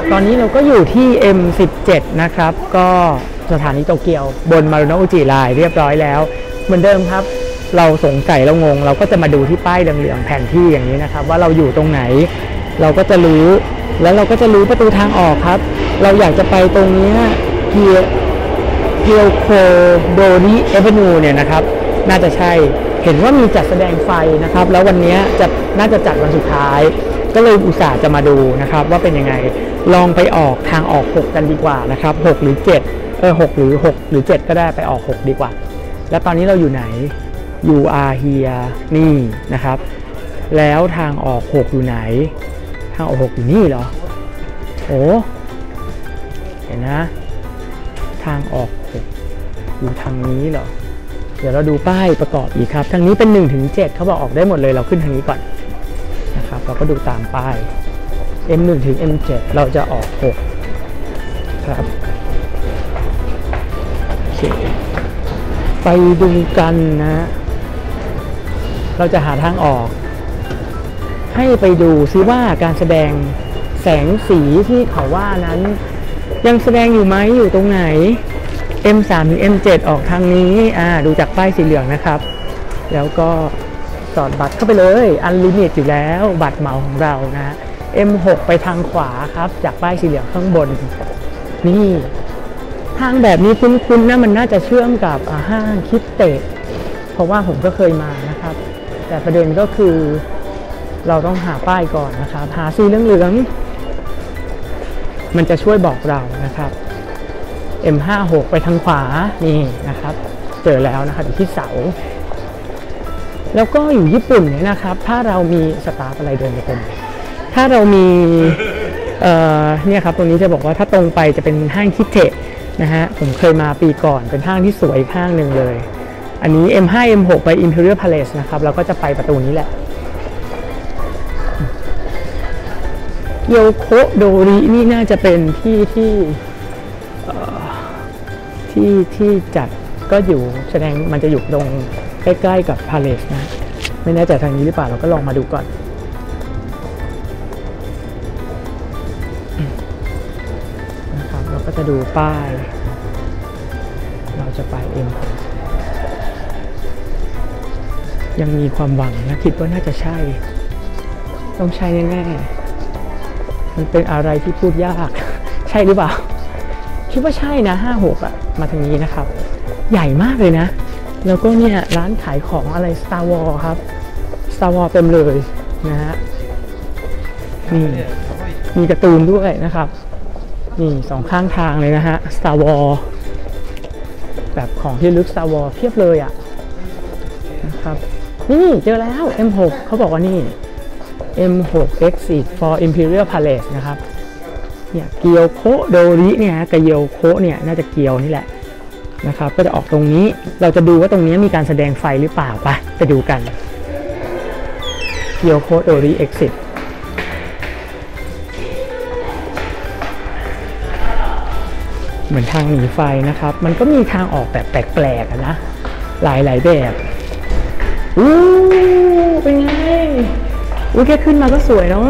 ตอนนี้เราก็อยู่ที่ M17 นะครับก็สถานีโตเกียวบนมารุโนะอุจิไลน์เรียบร้อยแล้วเหมือนเดิมครับเราสงสัยเรางงเราก็จะมาดูที่ป้ายเหลืองๆแผนที่อย่างนี้นะครับว่าเราอยู่ตรงไหนเราก็จะรู้แล้วเราก็จะรู้ประตูทางออกครับเราอยากจะไปตรงนี้เกียวโคโดริเอเวนูเนี่ยนะครับน่าจะใช่เห็นว่ามีจัดแสดงไฟนะครับแล้ววันนี้น่าจะจัดวันสุดท้ายก็เลยอุตส่าห์จะมาดูนะครับว่าเป็นยังไงลองไปออกทางออก6กันดีกว่านะครับ6หรือ76หรือ7ก็ได้ไปออก6ดีกว่าแล้วตอนนี้เราอยู่ไหน You are here นี่นะครับแล้วทางออก6อยู่ไหนทางออก6อยู่นี่เหรอโอ้เห็นนะทางออก6อยู่ทางนี้เหรอเดี๋ยวเราดูป้ายประกอบอีกครับทางนี้เป็น1 ถึง 7เขาบอกออกได้หมดเลยเราขึ้นทางนี้ก่อนนะครับเราก็ดูตามป้าย M1 ถึง M7 เราจะออก6ครับโอเคไปดูกันนะเราจะหาทางออกให้ไปดูซิว่าการแสดงแสงสีที่เขาว่านั้นยังแสดงอยู่ไหมอยู่ตรงไหน M3 ถึง M7 ออกทางนี้ดูจากป้ายสีเหลืองนะครับแล้วก็สอดบัตรเข้าไปเลยอันลิมิตอยู่แล้วบัตรเหมาของเรานะ M6 ไปทางขวาครับจากป้ายสีเหลืองข้างบนนี่ทางแบบนี้คุ้นๆนะมันน่าจะเชื่อมกับห้างคิดเตะเพราะว่าผมก็เคยมานะครับแต่ประเด็นก็คือเราต้องหาป้ายก่อนนะครับหาสีเหลืองๆมันจะช่วยบอกเรานะครับ M56 ไปทางขวานี่นะครับเจอแล้วนะครับอยู่ที่เสาแล้วก็อยู่ญี่ปุ่นเนี่ยนะครับถ้าเรามีสตาฟอะไรเดินไปตรงถ้าเรามีเนี่ยครับตรงนี้จะบอกว่าถ้าตรงไปจะเป็นห้างคิเทะนะฮะผมเคยมาปีก่อนเป็นห้างที่สวยห้างหนึ่งเลยอันนี้ M5 M6 ไป Imperial Palace นะครับเราก็จะไปประตูนี้แหละโยโคโดรินี่น่าจะเป็นที่จัดก็อยู่แสดงมันจะอยู่ตรงใกล้ๆกับ Palace นะไม่แน่ใจทางนี้หรือเปล่าเราก็ลองมาดูก่อนนะครับเราก็จะดูป้ายเราจะไปยังมีความหวังนะคิดว่าน่าจะใช่ต้องใช่แน่ๆมันเป็นอะไรที่พูดยากใช่หรือเปล่าคิดว่าใช่นะ56มาทางนี้นะครับใหญ่มากเลยนะแล้วก็เนี่ยร้านขายของอะไร Star Wars ครับ Star Wars เต็มเลยนะฮะนี่มีการ์ตูนด้วยนะครับนี่2ข้างทางเลยนะฮะ Star Wars แบบของที่ลึก Star Wars เพียบเลยนะครับนี่เจอแล้ว M6 เขาบอกว่านี่ M6 Exit for Imperial Palace นะครับเนี่ยเกียวโคโดริเนี่ยกับเกียวโคเนี่ยน่าจะเกียวนี่แหละนะครับก็จะออกตรงนี้เราจะดูว่าตรงนี้มีการแสดงไฟหรือเปล่าไปดูกันเกียวโคโดริ Exit เหมือนทางหนีไฟนะครับมันก็มีทางออกแบบแปลกๆนะหลายแบบเป็นไงแค่ขึ้นมาก็สวยแล้ว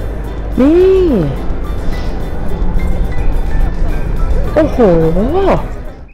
นี่โอ้โห